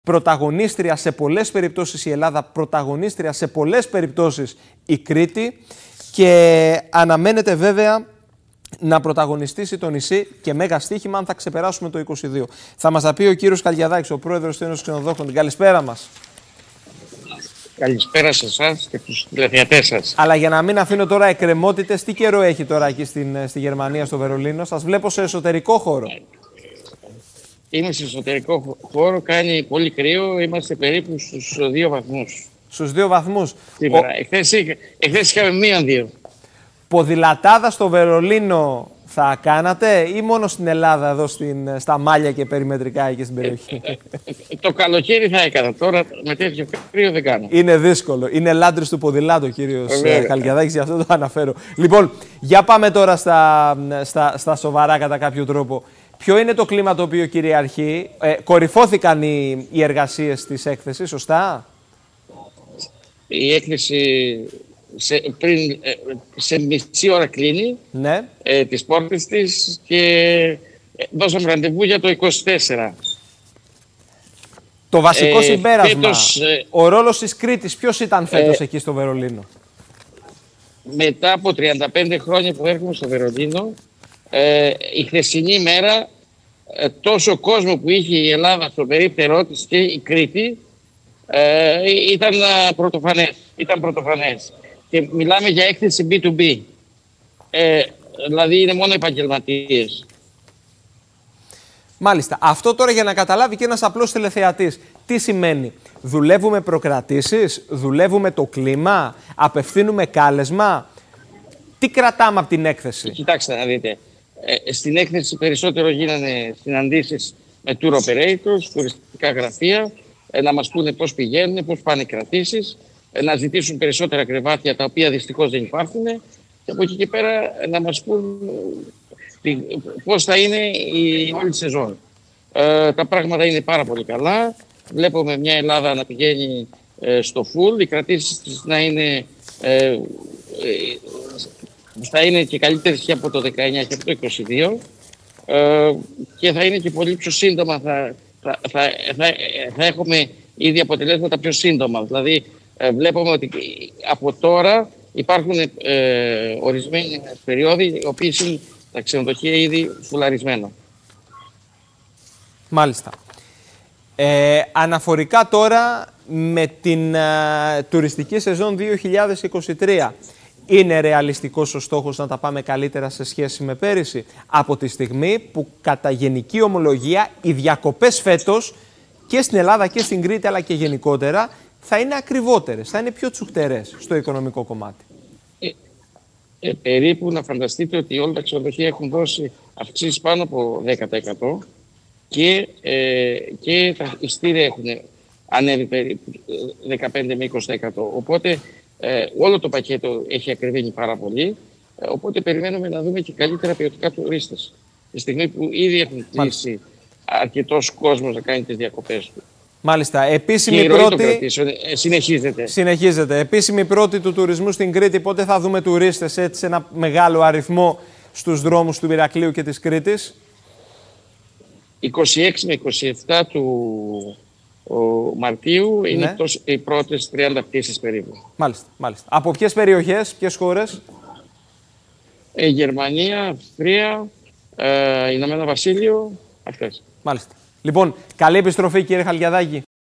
Πρωταγωνίστρια σε πολλές περιπτώσεις η Ελλάδα, πρωταγωνίστρια σε πολλές περιπτώσεις η Κρήτη και αναμένεται βέβαια να πρωταγωνιστήσει το νησί και μέγα στοίχημα αν θα ξεπεράσουμε το 22. Θα μας τα πει ο κύριος Καλιαδάκης, ο πρόεδρος της Ένωσης Ξενοδόχων. Την καλησπέρα μας. Καλησπέρα σε εσάς και τους τηλεθεατές σας. Αλλά για να μην αφήνω τώρα εκκρεμότητες, τι καιρό έχει τώρα εκεί στη Γερμανία, στο Βερολίνο? Σας βλέπω σε εσωτερικό χώρο. Είμαι σε εσωτερικό χώρο, κάνει πολύ κρύο, είμαστε περίπου στους 2 βαθμούς. Στους 2 βαθμούς. Σήμερα. Εχθές είχαμε 1-2. Ποδηλατάδα στο Βερολίνο θα κάνατε ή μόνο στην Ελλάδα, εδώ στα Μάλια και περιμετρικά εκεί στην περιοχή? Το καλοκαίρι θα έκανα, τώρα με τέτοιο κρύο δεν κάνω. Είναι δύσκολο. Είναι λάτρης του ποδηλάτου ο κύριος Καλιαδάκης, γι' αυτό το αναφέρω. Λοιπόν, για πάμε τώρα στα σοβαρά κατά κάποιο τρόπο. Ποιο είναι το κλίμα το οποίο κυριαρχεί? Κορυφώθηκαν οι εργασίες της έκθεσης, σωστά? Η έκθεση σε μισή ώρα κλείνει, ναι, τις πόρτες της και δώσαμε ραντεβού για το 24. Το βασικό συμπέρασμα, φέτος, ο ρόλος της Κρήτης ποιος ήταν φέτος εκεί στο Βερολίνο? Μετά από 35 χρόνια που έρχομαι στο Βερολίνο, η χθεσινή μέρα, τόσο κόσμο που είχε η Ελλάδα στο περίπτερό της και η Κρήτη, ήταν πρωτοφανές. Και μιλάμε για έκθεση B2B. Δηλαδή είναι μόνο επαγγελματίες. Μάλιστα. Αυτό τώρα για να καταλάβει και ένας απλός τηλεθεατής. Τι σημαίνει? Δουλεύουμε προκρατήσεις, δουλεύουμε το κλίμα, απευθύνουμε κάλεσμα? Τι κρατάμε από την έκθεση? Κοιτάξτε να δείτε. Στην έκθεση περισσότερο γίνανε συναντήσεις με tour operators, τουριστικά γραφεία, να μας πούνε πώς πηγαίνουν, πώς πάνε οι κρατήσεις, να ζητήσουν περισσότερα κρεβάτια τα οποία δυστυχώς δεν υπάρχουν και από εκεί και πέρα να μας πούν πώς θα είναι η όλη σεζόν. Τα πράγματα είναι πάρα πολύ καλά. Βλέπουμε μια Ελλάδα να πηγαίνει στο full, οι κρατήσεις της να είναι, θα είναι και καλύτερες και από το 19 και από το 22 και θα είναι και πολύ πιο σύντομα, θα έχουμε ήδη αποτελέσματα πιο σύντομα. Δηλαδή βλέπουμε ότι από τώρα υπάρχουν ορισμένοι περιόδοι οι οποίοι είναι τα ξενοδοχεία ήδη φουλαρισμένα. Μάλιστα. Αναφορικά τώρα με την τουριστική σεζόν 2023, είναι ρεαλιστικός ο στόχος να τα πάμε καλύτερα σε σχέση με πέρυσι, από τη στιγμή που κατά γενική ομολογία οι διακοπές φέτος και στην Ελλάδα και στην Κρήτη αλλά και γενικότερα θα είναι ακριβότερες, θα είναι πιο τσουχτερές στο οικονομικό κομμάτι? Περίπου να φανταστείτε ότι όλα τα ξενοδοχεία έχουν δώσει αυξήσεις πάνω από 10% και τα ειστήρια έχουν ανέβει περίπου 15 με 20%. Οπότε όλο το πακέτο έχει ακριβήνει πάρα πολύ. Οπότε περιμένουμε να δούμε και καλύτερα ποιοτικά τουρίστες. Τη στιγμή που ήδη έχουν κλείσει αρκετός κόσμος να κάνει τις διακοπές του. Μάλιστα. Επίσημη συνεχίζεται. Επίσημη πρώτη του τουρισμού στην Κρήτη. Πότε θα δούμε τουρίστες έτσι, σε ένα μεγάλο αριθμό στους δρόμους του Ηρακλείου και της Κρήτης? 26 με 27 του Μαρτίου είναι οι πρώτες 30 πτήσεις περίπου. Μάλιστα. Από ποιες περιοχές, ποιες χώρες? Γερμανία, Αυστρία, Ηνωμένο Βασίλειο, αυτές. Μάλιστα. Λοιπόν, καλή επιστροφή κύριε Χαλιαδάκη.